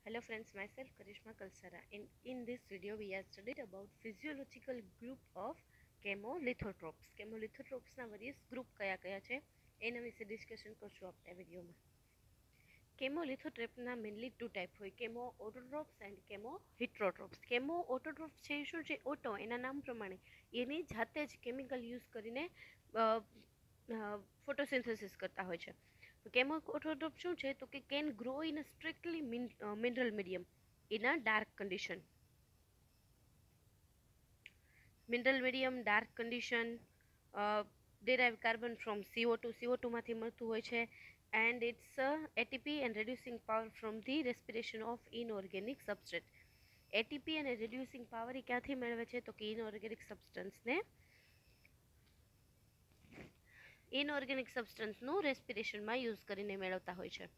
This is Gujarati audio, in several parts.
Hello friends, myself Karishma Kalsara. In this video we have studied about physiological group of chemolithotropes. Chemolithotropes ના various group કયા છે એના વિશે ડિસ્કશન કરશું આપણે વિડીયોમાં. કેમોલિથોટ્રોપ ના મેનલી ટુ ટાઈપ હોય, chemo autotrophs and chemo heterotrophs. Chemo autotrophs છે એ શું છે? ઓટો એના નામ પ્રમાણે એની જાતે જ કેમિકલ યુઝ કરીને ફોટોસિન્થેસિસ કરતા હોય છે. કેમો ઓટોટ્રોપ શું છે? તો કે can grow in a strictly mineral medium in a dark condition. Mineral medium, dark condition, derive carbon from CO2. CO2 માંથી મળતું હોય છે. And it's ATP and reducing power from the respiration of inorganic substrate. ATP અને reducing power એ ક્યાંથી મેળવે છે? તો કે inorganic substance ને ઇનઓર્ગેનિક સબસ્ટન્સનું રેસ્પિરેશનમાં યુઝ કરીને મેળવતા હોય છે.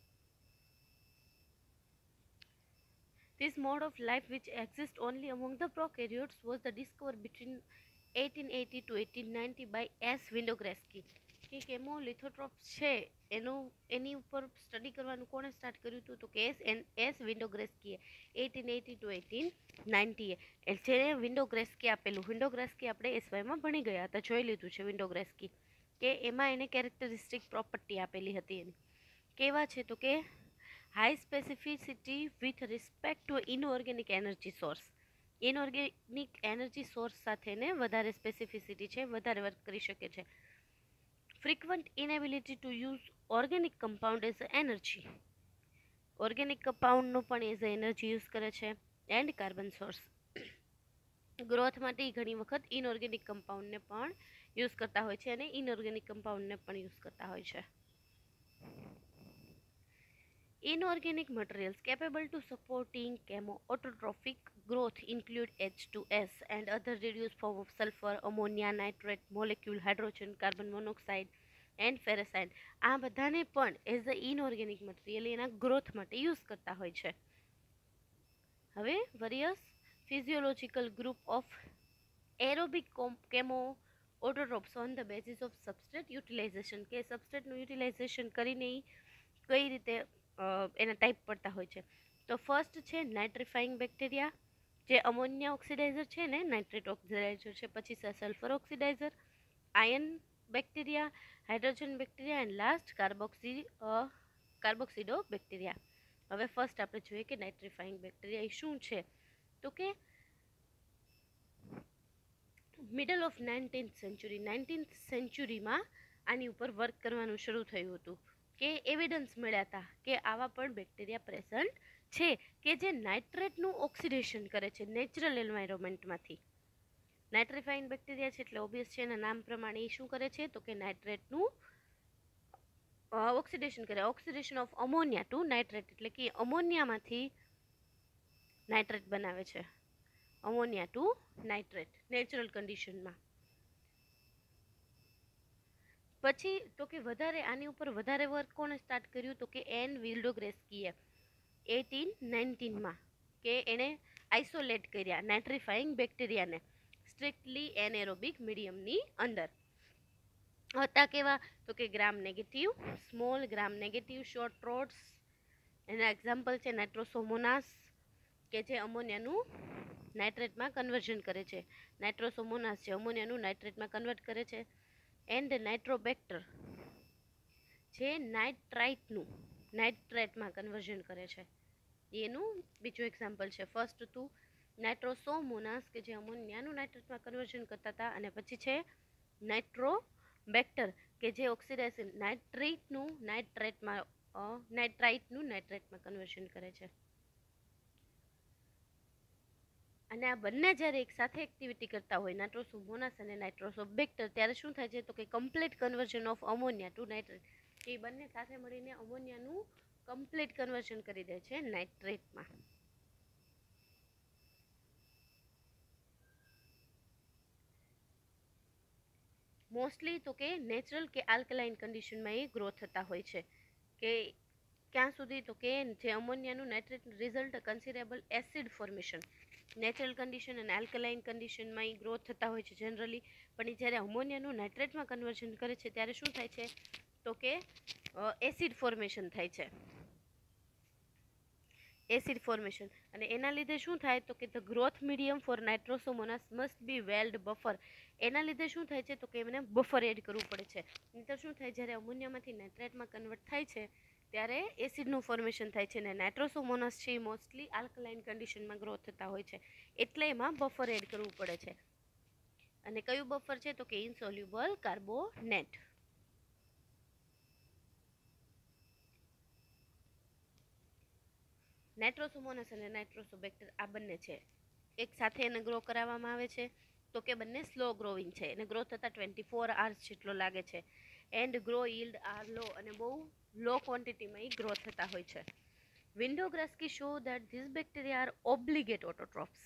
This mode of life, which exists only among the prokaryotes, was the discovered between 1880 to 1890 by S. Winogradsky. કે કેમોલિથોટ્રોપ્સ છે એની ઉપર સ્ટડી કરવાનું કોણે સ્ટાર્ટ કર્યું હતું? તો કે એસ વિન્ડોગ્રેસ્કીએ 1880 ટુ 1890. જે વિન્ડોગ્રેસ્કી આપેલું, વિન્ડોગ્રેસ્કી આપણે એસવાયમાં ભણી ગયા હતા, જોઈ લીધું છે વિન્ડોગ્રેસ્કી, કે એમાં એને કેરેક્ટરિસ્ટિક પ્રોપર્ટી આપેલી હતી એની. કેવા છે? તો કે high specificity with respect to inorganic energy source. Inorganic energy source સાથેને વધારે સ્પેસિફિસિટી છે, વધારે વર્ક કરી શકે છે. Frequent inability to use organic compound as energy. Organic કમ્પાઉન્ડનો પણ એઝ એનર્જી યુઝ કરે છે. And carbon source. ગ્રોથ માટે ઘણી વખત ઇનઓર્ગેનિક કમ્પાઉન્ડને પણ યુઝ કરતા હોય છે અને ઇનઓર્ગેનિક કમ્પાઉન્ડને પણ યુઝ કરતા હોય છે. Inorganic materials capable to supporting chemoautotrophic growth include H2S and other reduced form of sulfur, ammonia, nitrate, molecule, hydrogen, carbon monoxide and ferricide. આ બધાને પણ એઝ અ ઇનઓર્ગેનિક મટીરિયલ એના ગ્રોથ માટે યુઝ કરતા હોય છે. હવે various physiological group of aerobic chemoautotrophs on the basis of substrate utilization. કે સબસ્ટ્રેટનું યુટિલાઇઝેશન કરીને કઈ રીતે એના ટાઈપ પડતા હોય છે. તો ફર્સ્ટ છે નાઇટ્રિફાઈંગ બેક્ટેરિયા, જે અમોનિયા ઓક્સિડાઇઝર છે ને, નાઇટ્રેટ ઓક્સિડાઇઝર છે. પછી છે sulphur oxidizer, iron bacteria, hydrogen bacteria and last carboxydo bacteria. હવે ફર્સ્ટ આપણે જોઈએ કે નાઇટ્રિફાઈંગ બેક્ટેરિયા એ શું છે? તો કે મિડલ ઓફ 19th સેન્ચુરીમાં આની ઉપર વર્ક કરવાનું શરૂ થયું હતું, કે એવિડન્સ મળ્યા હતા કે આવા પણ બેક્ટેરિયા પ્રેઝન્ટ છે કે જે નાઇટ્રેટનું ઓક્સિડેશન કરે છે નેચરલ એન્વાયરમેન્ટમાંથી. નાઇટ્રિફાઈંગ બેક્ટેરિયા છે એટલે ઓબ્વિયસ છે, એના નામ પ્રમાણે એ શું કરે છે? તો કે નાઇટ્રેટનું ઓક્સિડેશન કરે. Oxidation of ammonia to nitrate, એટલે કે અમોનિયામાંથી નાઇટ્રેટ બનાવે છે. અમોનિયા ટુ નાઇટ્રેટ નેચરલ કન્ડિશનમાં. પછી તો કે વધારે આની ઉપર વધારે વર્ક કોણે સ્ટાર્ટ કર્યું? તો કે એન વિલ્ડોગ્રેસ્કીએ 1819માં, કે એણે આઇસોલેટ કર્યા નાઇટ્રિફાઈંગ બેક્ટેરિયાને સ્ટ્રિક્ટલી એનએરોબિક મીડિયમની અંદર. હતા કેવા? તો કે gram negative, small gram negative, short rods. એના એક્ઝામ્પલ છે નાઇટ્રોસોમોનાસ, કે જે અમોનિયાનું નાઇટ્રેટમાં કન્વર્ઝન કરે છે. નાઇટ્રોસોમોનાસ જે અમોનિયાનું નાઇટ્રેટમાં કન્વર્ટ કરે છે. એન્ડ નાઇટ્રોબેક્ટર જે નાઇટ્રેટમાં કન્વર્ઝન કરે છે. એનું બીજું એક્ઝામ્પલ છે. ફર્સ્ટ હતું નાઇટ્રોસોમોનાસ, કે જે અમોનિયાનું નાઇટ્રેટમાં કન્વર્ઝન કરતા હતા. અને પછી છે નાઇટ્રોબેક્ટર, કે જે ઓક્સિડાઇઝેશન નાઇટ્રાઇટનું નાઇટ્રેટમાં કન્વર્ઝન કરે છે. અને આ બંને જ્યારે એક સાથે એક્ટિવિટી કરતા હોય, નાઇટ્રોસોમોનાસ અને નાઇટ્રોસોબેક્ટર, ત્યારે શું થાય છે? તો કે complete conversion of ammonia to nitrate. એ બંને સાથે મળીને અમોનિયાનું કમ્પ્લીટ કન્વર્ઝન કરી દે છે નાઇટ્રેટમાં. મોસ્ટલી તો કે નેચરલ કે આલ્કલાઇન કન્ડિશનમાં એ ગ્રો થતા હોય છે. કે ક્યાં સુધી? તો કે જે અમોનિયાનું nitrate result considerable acid formation. Natural condition અને આલ્કલાઇન કન્ડિશનમાં એ ગ્રો થતા હોય છે જનરલી. પણ એ જ્યારે અમોનિયાનું નાઇટ્રેટમાં કન્વર્ઝન કરે છે ત્યારે શું થાય છે? તો કે એસિડ ફોર્મેશન થાય છે. Acid formation. અને એના લીધે શું થાય તો કે the growth medium for Nitrosomonas must be well buffer. એના લીધે શું થાય છે તો કે એમને બફર એડ કરવું પડે છે. નહીંતર શું થાય, જ્યારે અમોનિયામાંથી નાઇટ્રેટમાં કન્વર્ટ થાય છે ત્યારે એસિડનું ફોર્મેશન થાય છે અને નાઇટ્રોસોમોનાસ છે એ મોસ્ટલી આલ્કલાઇન કન્ડિશનમાં ગ્રો થતા હોય છે, એટલે એમાં બફર એડ કરવું પડે છે. અને કયું બફર છે તો કે ઇનસોલ્યુબલ કાર્બોનેટ. નાઇટ્રોસોમોનાસ અને નાઇટ્રોસોબેક્ટર આ બંને છે, એક સાથે એને ગ્રો કરાવવામાં આવે છે તો કે બંને સ્લો ગ્રોવિંગ છે. એને ગ્રો થતાં 24 hours જેટલો લાગે છે. And grow yield are low, અને બહુ લો ક્વોન્ટિટીમાં એ ગ્રો થતા હોય છે. Windograsky show that these bacteria are obligate autotrophs.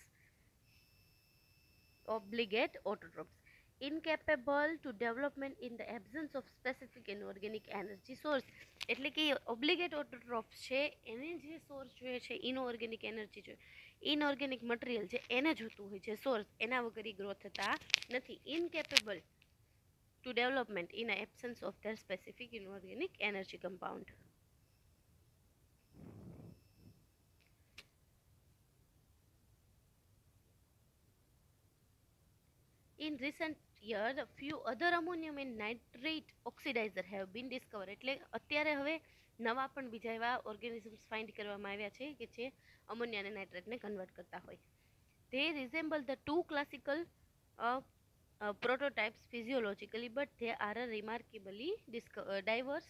Incapable to development in the absence of specific inorganic energy source. એટલે કે ઓબ્લિગેટ ઓટોટ્રોફ્સ છે, એને જે સોર્સ જોઈએ છે ઇનઓર્ગેનિક એનર્જી જોઈએ, ઇનઓર્ગેનિક મટીરિયલ છે એને જોતું હોય છે સોર્સ, એના વગર ગ્રો થતા નથી. Incapable to development in absence of their specific inorganic energy compound. In recent years, a few other ammonium and nitrate oxidizer have been discovered. એટલે અત્યારે હવે નવા પણ બીજા એવા ઓર્ગેનિઝમ્સ ફાઇન્ડ કરવામાં આવ્યા છે કે જે અમોનિયા અને નાઇટ્રેટને કન્વર્ટ કરતા હોય. They resemble the two classical prototypes physiologically, but they are remarkably diverse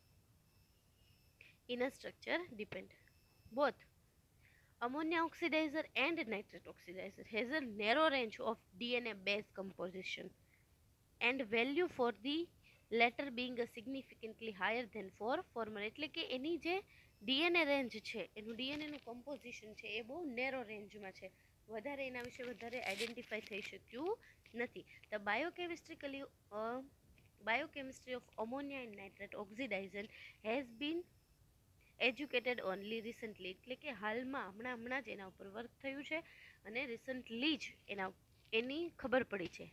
in a structure depend. Both ammonia oxidizer and nitrate oxidizer has a narrow range of DNA base composition and value for the latter being a significantly higher than for former. એટલે કે એની જે ડીએનએ રેન્જ છે, એનું ડીએનએનું કમ્પોઝિશન છે એ બહુ નેરો રેન્જમાં છે, વધારે એના વિશે વધારે આઈડેન્ટિફાઈ થઈ શક્યું નથી. The biochemistry of ammonia and nitrate oxidizer has been educated only recently. એટલે કે હાલમાં હમણાં જ એના ઉપર વર્ક થયું છે અને રિસન્ટલી જ એની ખબર પડી છે.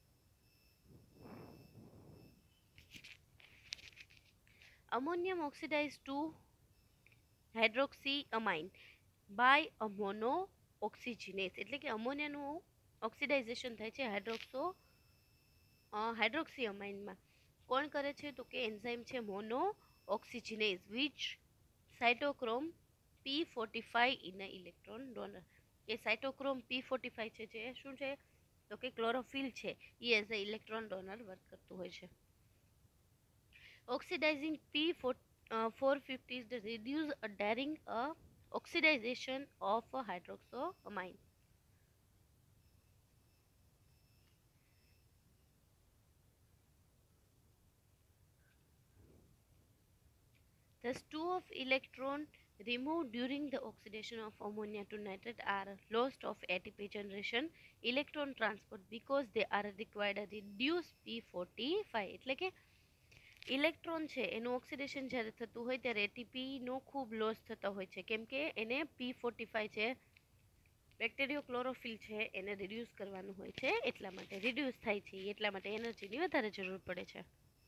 Ammonium oxidized to hydroxyamine by a monooxygenase. એટલે કે અમોનિયાનું ઓક્સિડાઇઝેશન થાય છે હાઇડ્રોક્સીઅમાઇનમાં. કોણ કરે છે તો કે એન્ઝાઇમ છે monooxygenase which cytochrome P45 in a electron donor. એ સાઇટોક્રોમ P45 છે જે શું છે તો કે ક્લોરોફિલ છે, એ as a electron donor work કરતું હોય છે. Oxidizing P450 reduce a during oxidization of a hydroxyamine. Thus, two of electron removed during the oxidation of ammonia to nitrate are lost of ATP generation, electron transport, because they are required a reduced P45. એટલે કે ઇલેક્ટ્રોન છે એનું ઓક્સિડેશન જ્યારે થતું હોય ત્યારે એટીપીનો ખૂબ લોસ થતો હોય છે, કેમ કે એને P45 છે બેક્ટેરિયો ક્લોરોફિલ છે એને રિડ્યુસ કરવાનું હોય છે, એટલા માટે રિડ્યુસ થાય છે, એટલા માટે એનર્જીની વધારે જરૂર પડે છે.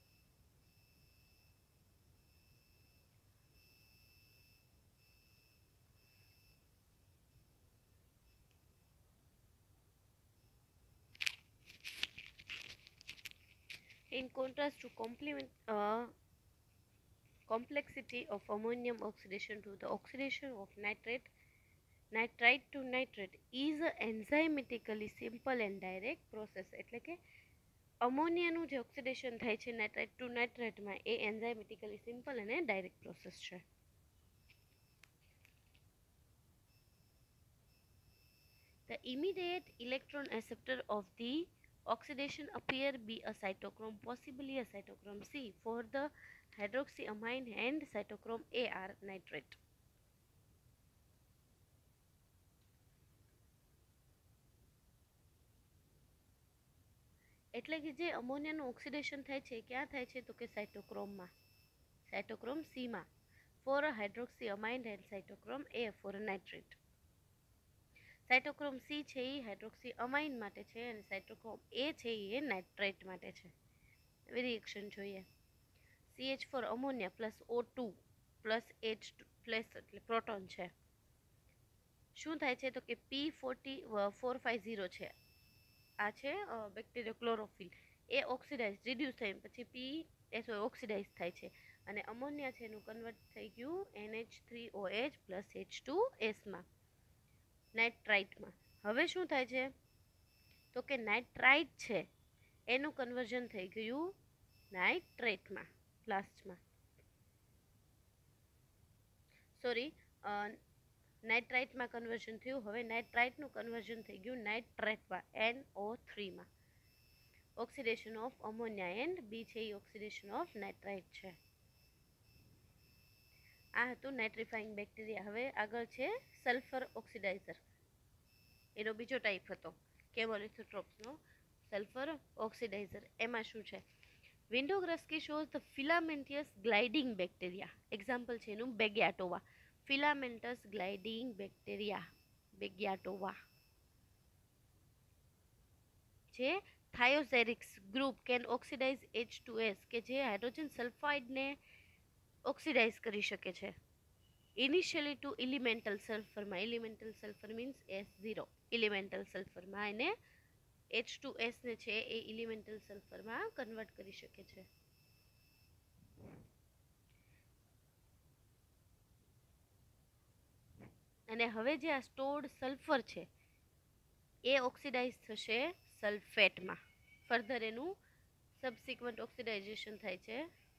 In contrast to complexity of ammonium oxidation to the oxidation of nitrite to nitrate is a enzymatically simple and direct process. એટલે કે અમોનિયાનું જે ઓક્સિડેશન થાય છે નાઇટ્રાઇટ ટુ નાઇટ્રેટમાં એ એન્ઝાઇમેટિકલી સિમ્પલ અને ડાયરેક્ટ પ્રોસેસ છે. The immediate electron acceptor of the oxidation appear be a cytochrome, possibly a cytochrome C for the hydroxyamine and cytochrome AR nitrate. એટલે કે જે અમોનિયાનું ઓક્સિડેશન થાય છે ક્યાં થાય છે તો કે સાઇટોક્રોમમાં, સાઇટોક્રોમ સીમાં for a hydroxylamine and cytochrome a for a nitrate. Cytochrome c છે એ હાઇડ્રોક્સીઅમાઇન માટે છે અને સાઇટોક્રોમ એ છે એ નાઇટ્રેટ માટે છે. રિએક્શન જોઈએ. CH4 ammonia plus O2 plus H2 plus એટલે પ્રોટોન છે, શું થાય છે તો કે P450 છે, આ છે બેક્ટેરિયા ક્લોરોફિલ, એ ઓક્સિડાઇઝ રિડ્યુસ થાય પછી પીએસઓ ઓક્સિડાઇઝ થાય છે અને અમોનિયા છે એનું કન્વર્ટ થઈ ગયું NH3OH પ્લસ H2Sમાં, નાઇટ્રાઇટમાં. હવે શું થાય છે તો કે નાઇટ્રાઇટ છે એનું કન્વર્ઝન થઈ ગયું નાઇટ્રેટમાં, લાસ્ટમાં સોરી નાઇટ્રાઇટમાં કન્વર્ઝન થયું. હવે નાઇટ્રાઇટનું કન્વર્ઝન થઈ ગયું નાઇટ્રેટમાં, NO3માં. Oxidation of ammonia and B છે એ ઓક્સિડેશન ઓફ નાઇટ્રાઇટ છે. આ હતું નાઇટ્રિફાઈંગ બેક્ટેરિયા. હવે આગળ છે સલ્ફર ઓક્સિડાઇઝર, એનો બીજો ટાઈપ હતો કેમોલિથોટ્રોપ્સનો સલ્ફર ઓક્સિડાઇઝર. એમાં શું છે, Winogradsky shows the filamentous gliding bacteria. Example છે એનું બેગ્યાટોવા, ફિલામેન્ટસ ગ્લાઇડિંગ બેક્ટેરિયા બેગ્યાટોવા. જે થાયોઝેરિક્સ ગ્રુપ કેન ઓક્સિડાઇઝ H2S, કે જે હાઇડ્રોજન સલ્ફાઇડને ઓક્સિડાઇઝ કરી શકે છે ઇનિશિયલી ટુ ઇલિમેન્ટલ સલ્ફરમાં. Elemental sulphur means S0. Elemental સલ્ફરમાં એને H2S ને છે એ ઇલિમેન્ટલ સલ્ફરમાં કન્વર્ટ કરી શકે છે. અને હવે જે આ સ્ટોર્ડ સલ્ફર છે એ ઓક્સિડાઇઝ થશે સલ્ફેટમાં. ફર્ધર એનું સબસિક્વન્ટ ઓક્સિડાઇઝેશન થાય છે.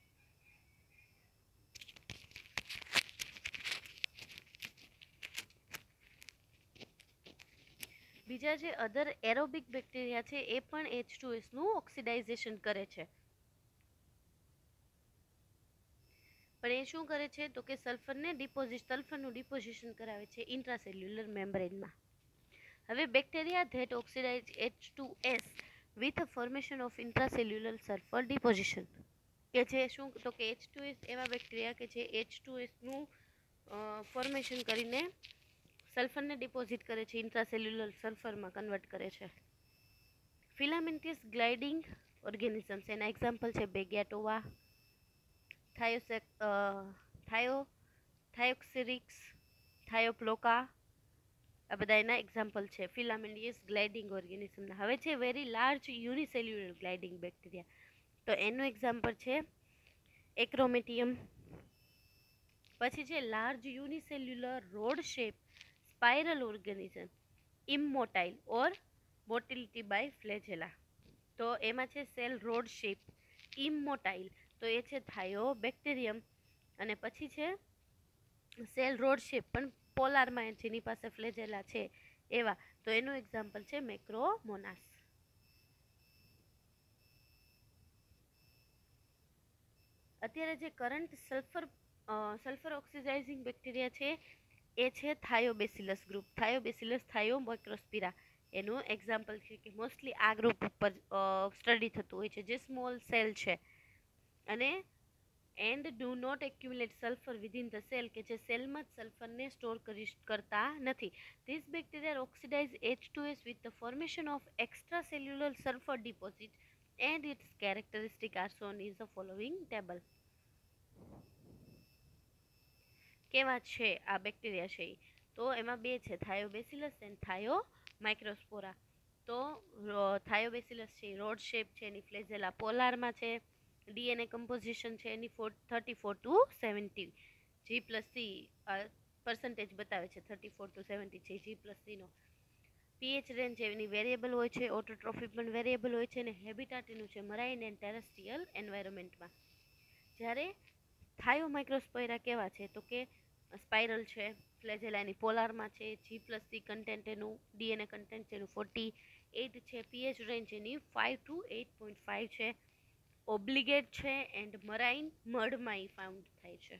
બીજા જે અધર એરોબિક બેક્ટેરિયા છે એ પણ H2S નું ઓક્સિડાઇઝેશન કરે છે. પણ એ શું કરે છે તો કે સલ્ફરનું ડિપોઝિશન કરાવે છે ઇન્ટ્રાસેલ્યુલર મેમ્બ્રેનમાં. હવે bacteria that oxidize H2S with formation of intracellular sulphur deposition, કે જે શું તો કે H2S એવા બેક્ટેરિયા કે જે H2S નું ફોર્મેશન કરીને સલ્ફરને ડિપોઝિટ કરે છે, ઇન્ટ્રાસેલ્યુલર સલ્ફરમાં કન્વર્ટ કરે છે. ફિલામેન્ટિયસ ગ્લાઇડિંગ ઓર્ગેનિઝમ્સ, એના એક્ઝામ્પલ છે બેગ્યાટોવા, થાયોક્સિરિક્સ, થાયોપ્લોકા. આ બધા એના એક્ઝામ્પલ છે ફિલામેન્ટિયસ ગ્લાઇડિંગ ઓર્ગેનિઝમના. હવે છે very large unicellular gliding bacteria, તો એનું એક્ઝામ્પલ છે એક્રોમેટિયમ. પછી છે large unicellular rod shape spiral organism immotile or motility by flagella. તો એમાં છે સેલ રોડ શેપ ઇમોટાઇલ, તો એ છે થાયોબેક્ટેરિયમ. અને પછી છે સેલ રોડ શેપ પણ પોલારમાં જેની પાસે ફ્લેજેલા છે એવા, તો એનું એક્ઝામ્પલ છે મેક્રોમોનાસ. અત્યારે જે કરંટ સલ્ફર ઓક્સિડાઇઝિંગ બેક્ટેરિયા છે એ છે થાયોબેસિલસ ગ્રુપ, થાયોમાઇક્રોસ્પિરા. એનું એક્ઝામ્પલ છે કે મોસ્ટલી આ ગ્રુપ ઉપર સ્ટડી થતું હોય છે, જે સ્મોલ સેલ છે અને and do not accumulate sulphur within the cell, કે જે સેલમાં જ સલ્ફરને સ્ટોર કરતા નથી. This bacteria oxidize H2S with the formation of extra cellular sulphur deposit and its characteristic are shown is the following table. કેવા છે આ બેક્ટેરિયા છે તો એમાં બે છે, થાયોબેસિલસ એન્ડ થાયોમાઇક્રોસ્પોરા. તો થાયોબેસિલસ છે રોડ શેપ છે, એની ફ્લેજેલા પોલારમાં છે, ડીએનએ કમ્પોઝિશન છે એની 34 to 70 G+C પર્સન્ટેજ બતાવે છે, 34 to 70 છે G+C નો. પીએચ રેન્જ એની વેરિયેબલ હોય છે, ઓટોટ્રોફી પણ વેરિયેબલ હોય છે, અને હેબિટાટ એનું છે મરાઇન એન્ડ ટેરેસ્ટ્રિયલ એન્વાયરમેન્ટમાં. જ્યારે થાયોમાઇક્રોસ્પોરા કેવા છે તો કે સ્પાઇરલ છે, ફ્લેજેલા એની પોલારમાં છે, G+C કન્ટેન્ટ એનું ડીએનએ કન્ટેન્ટ એનું 48 છે, પીએચ રેન્જ એની 5 to 8.5 છે, ઓબ્લિગેટ છે એન્ડ મરાઇન મડમાં ફાઉન્ડ થાય છે.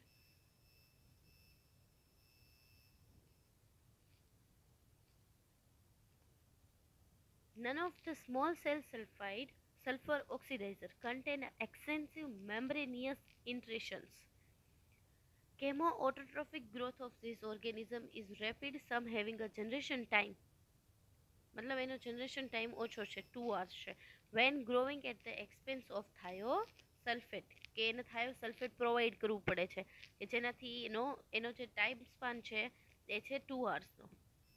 None of the small cell sulfur oxidizer contain extensive membranous intrusions. Chemoautotrophic growth of this organism is rapid, some having a generation time, मतलब એનો generation time ઓછો છે, 2 hours છે. When growing at the expense of thiosulfate, કે એને થાયોસલ્ફેટ પ્રોવાઈડ કરવું પડે છે કે જેનાથી એનો જે ટાઈમ સ્પાન છે એ છે 2 hours નો.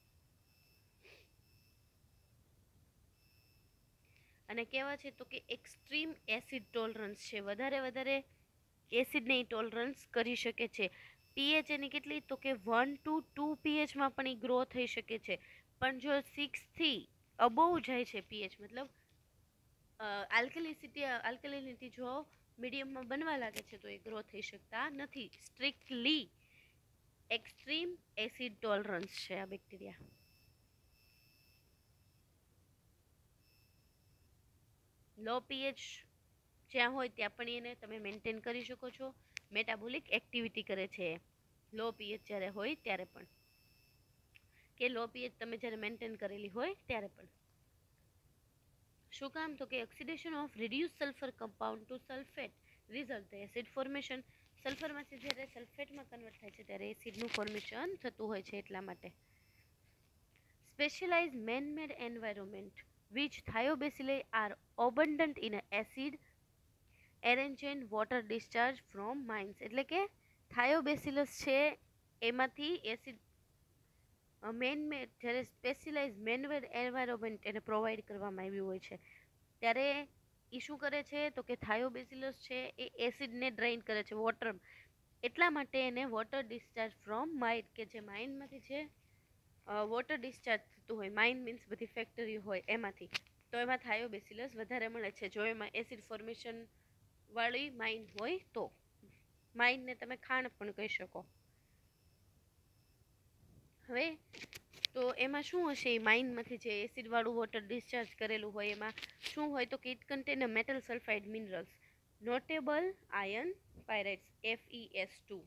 અને કેવા છે તો કે એક્સ્ટ્રીમ એસિડ ટોલરન્સ છે, વધારે એસિડને ટોલરન્સ કરી શકે છે. પીએચ એની કેટલી તો કે 1 to 2 પીએચમાં પણ એ ગ્રો થઈ શકે છે. પણ જો 6 થી અબોવ જાય છે પીએચ, મતલબ આલ્કલિનિટી જો મીડિયમમાં બનવા લાગે છે તો એ ગ્રો થઈ શકતા નથી. સ્ટ્રિક્ટલી એક્સ્ટ્રીમ એસિડ ટોલરન્સ છે આ બેક્ટેરિયા. લો પીએચ જ્યાં હોય ત્યાં પણ એને તમે મેન્ટેન કરી શકો છો. મેટાબોલિક એક્ટિવિટી કરે છે લો પીએચ જ્યારે હોય ત્યારે પણ, કે લો પીએચ તમે જ્યારે મેન્ટેન કરેલી હોય ત્યારે પણ. શું કામ તો કે oxidation of reduce sulphur compound to sulphate result acid formation. સલ્ફરમાંથી જ્યારે સલ્ફેટમાં કન્વર્ટ થાય છે ત્યારે એસિડનું ફોર્મેશન થતું હોય છે, એટલા માટે. Specialized man-made environment which thiobacilli are abundant in acid arranged water discharge from mines. એટલે કે થાયોબેસિલસ છે એમાંથી એસિડ મેન-મેડ, જ્યારે સ્પેશિયલાઇઝ મેન-મેડ એન્વાયરમેન્ટ એને પ્રોવાઈડ કરવામાં આવ્યું હોય છે ત્યારે એ શું કરે છે તો કે થાયોબેસિલસ છે એ એસિડને ડ્રેઇન કરે છે વોટર. એટલા માટે એને વોટર ડિસ્ચાર્જ ફ્રોમ માઇન, કે જે માઇનમાંથી છે વોટર ડિસ્ચાર્જ થતું હોય, માઇન મીન્સ બધી ફેક્ટરી હોય એમાંથી, તો એમાં થાયોબેસિલસ વધારે મળે છે જો એમાં એસિડ ફોર્મેશન વાળી માઇન હોય તો. માઇનને તમે ખાણ પણ કહી શકો. હવે તો એમાં શું હશે, એ માઇનમાંથી જે એસિડ વાળું વોટર ડિસ્ચાર્જ કરેલું હોય એમાં શું હોય તો કે it contain a metal sulphide minerals notable iron pyrites FeS2.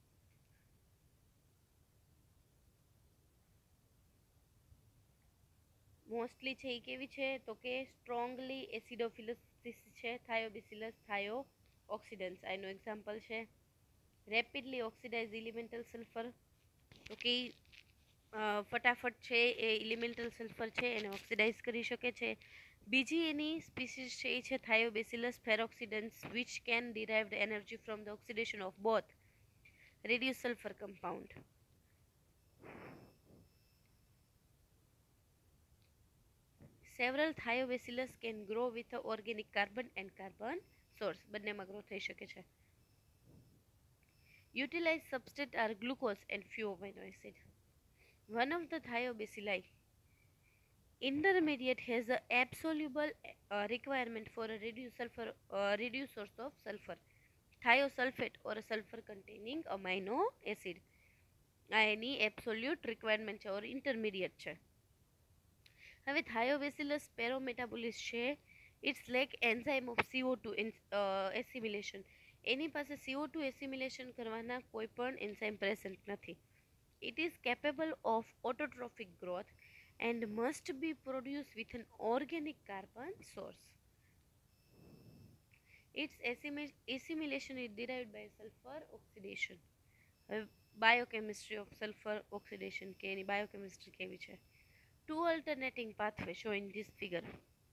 Mostly છે એ કેવી છે તો કે સ્ટ્રોંગલી એસિડોફિલસ છે થાયોબેસિલસ થાયો ઓક્સિડન્સ. આનું એક્ઝામ્પલ છે રેપિડલી ઓક્સિડાઇઝ એલિમેન્ટલ સલ્ફર, તો કે ફટાફટ છે એ એલિમેન્ટલ સલ્ફર છે એને ઓક્સિડાઇઝ કરી શકે છે. બીજી એની સ્પીસીસ છે એ છે Thiobacillus ferrooxidans which can derived energy from the oxidation of both reduce sulfur compound. Several thiobacillus can grow with a organic carbon and carbon source. બંનેમાં ગ્રો થઈ શકે છે. Utilized substrate are glucose and few amino acid. One of the thiobacilli intermediate has a absolute requirement for a reduced source of sulfur, thiosulfate or a sulfur containing amino acid. આ એની એબ્સોલ્યુટ રિક્વાયરમેન્ટ છે ઓર ઇન્ટરમીડિયેટ છે. હવે થાયોબેસિલસ પેરોમેટાબોલિસ છે, its lack enzyme of CO2 assimilation. એની પાસે CO2 એસિમિલેશન કરવાના કોઈ પણ એન્ઝાઇમ પ્રેઝન્ટ નથી. It is capable of autotrophic growth and must be produced with an organic carbon source. Its assimilation is derived by sulfur oxidation. Biochemistry of sulfur oxidation કે એની બાયોકેમિસ્ટ્રી કેવી છે. Two alternating pathways shown in this figure.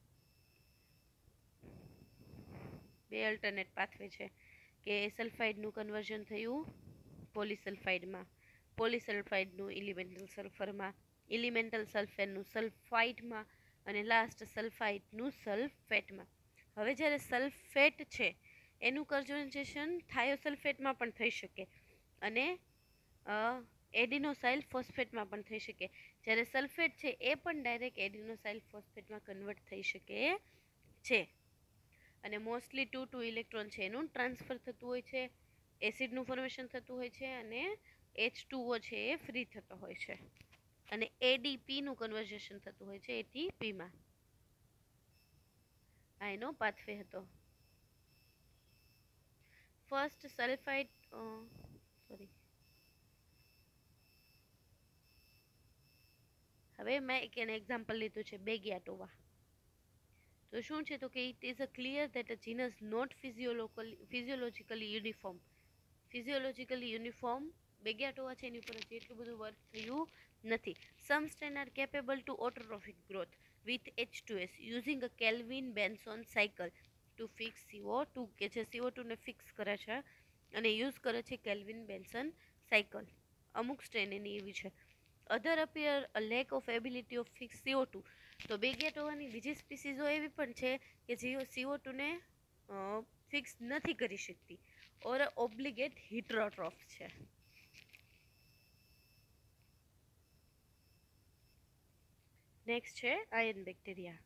બે અલ્ટરનેટ પાથવે છે કે સલ્ફાઇડનું કન્વર્ઝન થયું પોલીસલ્ફાઇડમાં, પોલીસલ્ફાઇડનું એલિમેન્ટલ સલ્ફરમાં, એલિમેન્ટલ સલ્ફેટનું સલ્ફાઇડમાં અને લાસ્ટ સલ્ફાઇડનું સલ્ફેટમાં. હવે જ્યારે સલ્ફેટ છે એનું કન્વર્ઝેશન થાયોસલ્ફેટમાં પણ થઈ શકે અને એડિનોસાઇલ ફોસ્ફેટમાં પણ થઈ શકે. જ્યારે સલ્ફેટ છે એ પણ ડાયરેક્ટ એડિનોસાઇલ ફોસ્ફેટમાં કન્વર્ટ થઈ શકે છે. અને મોસ્ટલી 2 ઇલેક્ટ્રોન છે એનું ટ્રાન્સફર થતું હોય છે, એસિડનું ફોર્મેશન થતું હોય છે અને H2O છે એ ફ્રી થતો હોય છે અને ADPનું કન્વર્ઝેશન થતું હોય છે ATPમાં. આ એનો પાથવે હતો. ફર્સ્ટ સલ્ફાઇડ સોરી હવે મેં એક એને એક્ઝામ્પલ લીધું છે બેગિયાટોવા. તો શું છે તો કે it is a clear that a genus not physiologically uniform Beggiatoa છે એની ઉપર હજી એટલું બધું વર્ક થયું નથી. Some strain are capable to autotrophic growth with H2S using a Kelvin Benson cycle to fix CO2, કે જે CO2 ને ફિક્સ કરે છે અને યુઝ કરે છે કેલ્વિન બેન્સન સાયકલ. અમુક સ્ટ્રેન એની એવી છે. Other appear a lack of ability of fix CO2 તો બિગ એટ હોવાની બીજી સ્પીસીઝો એવી પણ છે કે જે CO2 ને ફિક્સ નથી કરી શકતી ઓર ઓબ્લિગેટ હિટ્રોટ્રોફ છે. નેક્સ્ટ છે આયન બેક્ટેરિયા.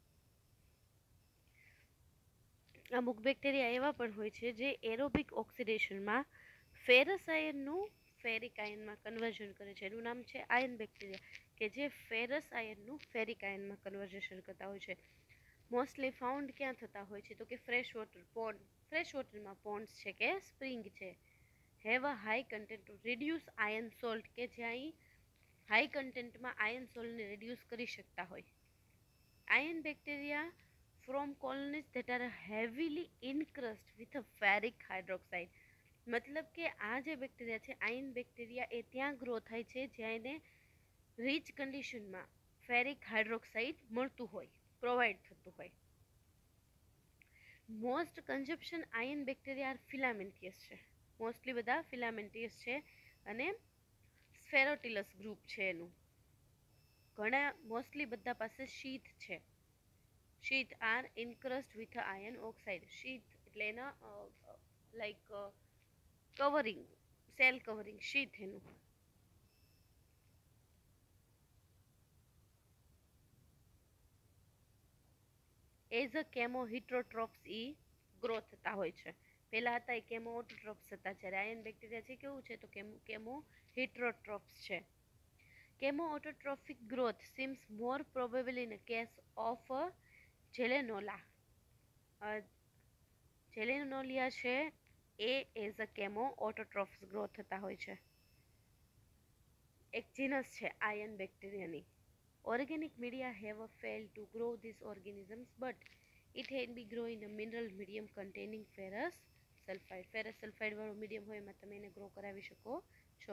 અમુક બેક્ટેરિયા એવા પણ હોય છે જે એરોબિક ઓક્સિડેશનમાં ફેરસ આયનનું ફેરિક આયનમાં કન્વર્ઝન કરે છે. એનું નામ છે આયન બેક્ટેરિયા, કે જે ફેરસ આયનનું ફેરિક આયનમાં કન્વર્ઝેશન કરતા હોય છે. મોસ્ટલી ફાઉન્ડ ક્યાં થતા હોય છે? તો કે ફ્રેશ વોટર પોન્ડ, ફ્રેશ વોટરમાં પોન્ડ્સ છે કે સ્પ્રિંગ છે, have a high content to reduce iron salt, કે જ્યાં હાઈ કન્ટેન્ટમાં આયન સોલ્ટને રિડ્યુસ કરી શકતા હોય. Iron bacteria from colonies that are heavily encrusted with a ferric hydroxide. મતલબ કે આ જે બેક્ટેરિયા છે આયન બેક્ટેરિયા એ ત્યાં ગ્રો થાય છે જ્યાં એને રીચ કન્ડિશનમાં ફેરિક હાઇડ્રોક્સાઇડ મળતું હોય, પ્રોવાઈડ થતું હોય. Most consumption iron bacteria are filamentous છે, મોસ્ટલી બધા ફિલામેન્ટિયસ છે અને સ્ફેરોટિલસ ગ્રુપ છે એનું. ઘણા મોસ્ટલી બધા પાસે શીથ છે. Sheath are incrust with iron oxide. Sheath એટલે એના like covering, cell covering, sheath એનું. એઝ અ કેમો હિટ્રોટ્રોપ્સ ઈ ગ્રો થતા હોય છે. પહેલા હતા એ કેમો ઓટોટ્રોપ્સ હતા, જ્યારે આયન બેક્ટેરિયા છે કેવું છે તો કેમો હિટ્રોટ્રોપ્સ છે. Chemo autotrophic growth seems more probable in a case of Gallionella. Gallionella છે એ as a chemo autotrophs grow થતા હોય છે. એક જીનસ છે આયન બેક્ટેરિયાની. Organic media have failed to grow these organisms, but it can be grown in a mineral medium containing ferrous sulfide. Ferrous sulfide વાળો મીડિયમ હોય એમાં તમે એને ગ્રો કરાવી શકો છો.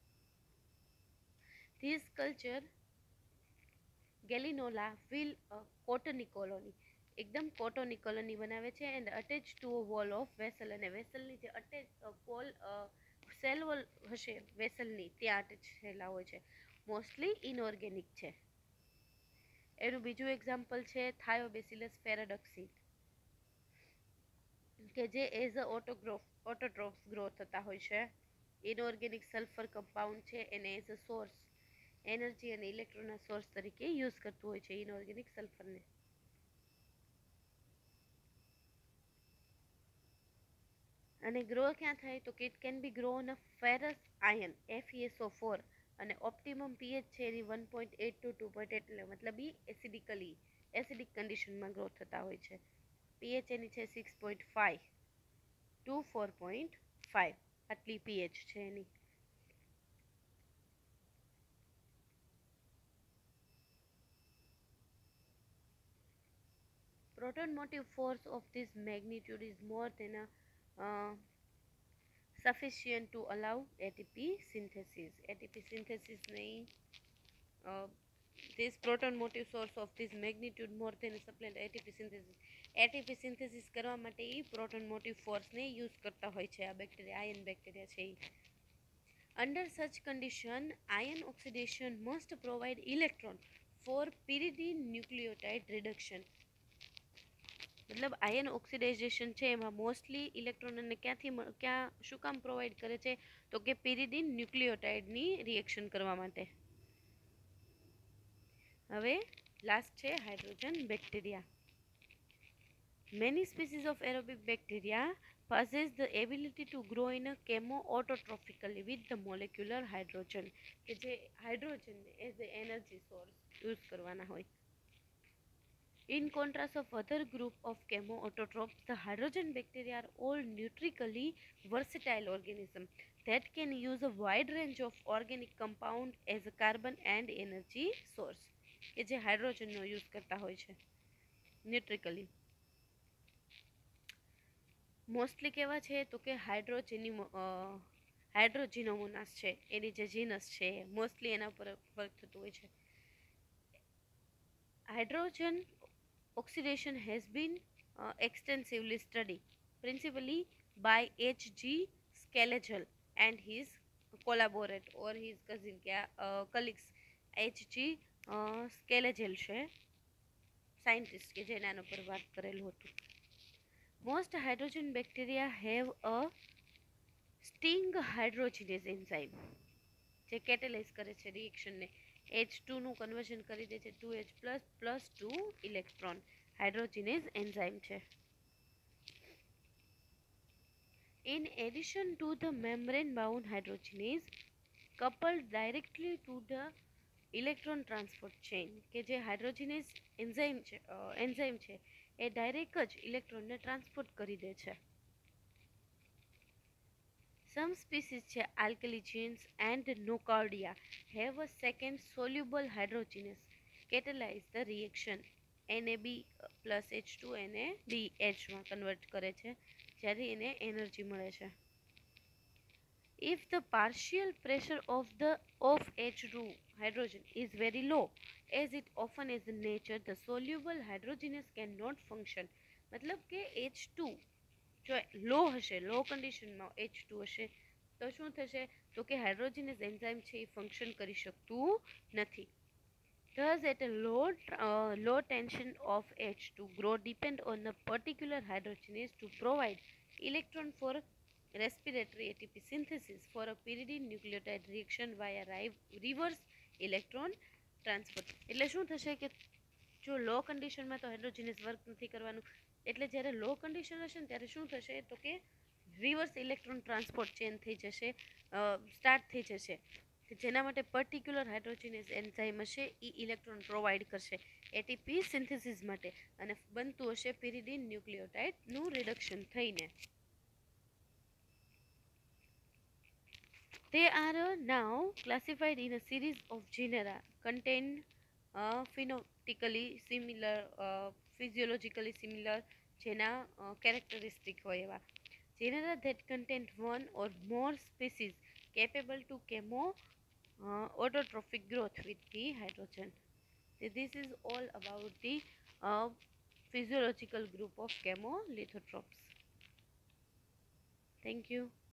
This culture Gallionella will cottony colony, એકદમ કોટોની કોલોની બનાવે છે and attach to a wall of vessel, અને વેસલની જે અટેચ વોલ સેલ વોલ હશે વેસલની ત્યાં અટેચ થયેલા હોય છે. મોસ્ટલી ઇનઓર્ગેનિક છે. એનું બીજું એક્ઝામ્પલ છે થાયોબેસિલસ ફેરાડક્સી, કે જે એઝ અ ઓટોટ્રોફ્સ ગ્રો થતા હોય છે. ઇનઓર્ગેનિક સલ્ફર કમ્પાઉન્ડ છે એને એઝ અ સોર્સ એનર્જી અને ઇલેક્ટ્રોનના સોર્સ તરીકે યુઝ કરતું હોય છે ઇનઓર્ગેનિક સલ્ફરને. અને ગ્રો ક્યાં થાય તો કે it can be grow on a ferrous iron FeSO4, અને ઓપ્ટિમમ પીએચ છે એની 1.8 to 2.8, એટલે મતલબ એ એસિડિક કન્ડિશનમાં ગ્રો થતા હોય છે. પીએચ એની છે 6.5 to 4.5, આટલી પીએચ છે એની. Proton motive force of this magnitude is more than sufficient to allow ATP synthesis. ATP synthesis નહીં, this proton motive source of this magnitude more than supply ATP synthesis. ATP synthesis કરવા માટે એ પ્રોટોન મોટિવ ફોર્સને યુઝ કરતા હોય છે આ બેક્ટેરિયા, આયન બેક્ટેરિયા છે એ. Under such condition, ion oxidation must provide electron for pyridine nucleotide reduction. મતલબ આયન ઓક્સિડાઇઝેશન છે એમાં મોસ્ટલી ઇલેક્ટ્રોનને ક્યાં શું કામ પ્રોવાઈડ કરે છે તો કે પિરિડિન ન્યુક્લિયોટાઇડની રિએક્શન કરવા માટે. હવે લાસ્ટ છે hydrogen bacteria. Many species of aerobic bacteria possess the ability to grow in a chemo autotrophically with the molecular hydrogen, કે જે હાઇડ્રોજનને as a energy source use કરવાના હોય. In contrast of other group of chemoautotrophs, the hydrogen bacteria are all nutrically versatile organisms that can use a wide range of organic compound as a carbon and energy source, કે જે હાઇડ્રોજનનો યુઝ કરતા હોય છે ન્યુટ્રિકલી. મોસ્ટલી કેવા છે તો કે હાઇડ્રોજીનોમોનાસ છે એની જે જીનસ છે મોસ્ટલી એના પર વર્ક થતું હોય છે. Hydrogen oxidation has been extensively studied, principally by H.G. Scalagel and his collaborator or his cousin colleagues. H.G. Scalagel છે સાયન્ટિસ્ટ કે જેને આના પર વાત કરેલું હતું. Most hydrogen bacteria have a sting hydrogenase enzyme જે કેટેલાઇઝ કરે છે રિએક્શનને. H2 નું કન્વર્ઝન કરી દે છે 2H plus 2 electron. Hydrogenase enzyme છે. In addition to the membrane bound hydrogenase coupled directly to the electron transport chain કે જે હાઇડ્રોજિનેઝ એન્ઝાઇમ છે એ ડાયરેક્ટ જ ઇલેક્ટ્રોનને ટ્રાન્સપોર્ટ કરી દે છે. Some species છે alkali genes and nocardia have a second soluble hydrogenase catalyze the reaction. NAB plus H2 NADH માં કન્વર્ટ કરે છે જ્યારે એને એનર્જી મળે છે. If the partial pressure of H2 hydrogen is very low, as it often is in nature, the soluble hydrogenase cannot function. मतलब કે H2 જો લો હશે, લો કન્ડિશનમાં H2 હશે તો શું થશે? તો કે હાઇડ્રોજિનેઝ એન્ઝાઇમ છે એ ફંક્શન કરી શકતું નથી. Thus, at a low tension of H2 grow depend on the particular hydrogenase to provide electron for respiratory ATP synthesis for a pyridine nucleotide reaction via reverse electron transport. એટલે શું થશે કે જો લો કન્ડિશનમાં તો હાઇડ્રોજિનેઝ વર્ક નથી કરવાનું, એટલે જ્યારે લો કન્ડિશન હશે ને ત્યારે શું થશે તો કે રિવર્સ ઇલેક્ટ્રોન ટ્રાન્સપોર્ટ ચેન થઈ જશે, સ્ટાર્ટ થઈ જશે, જેના માટે પર્ટિક્યુલર હાઇડ્રોજિનેઝ એન્ઝાઇમ હશે એ ઇલેક્ટ્રોન પ્રોવાઈડ કરશે એટીપી સિન્થેસિસ માટે અને બનતું હશે પિરિડીન ન્યુક્લિયોટાઇડનું રિડક્શન થઈને. They are now classified in a series of genera contain phenotypically similar, physiologically similar જેના characteristic હોય એવા. Genera that contain one or more species capable to autotrophic growth with the hydrogen. So this is all about the physiological group of chemolithotropes. Thank you.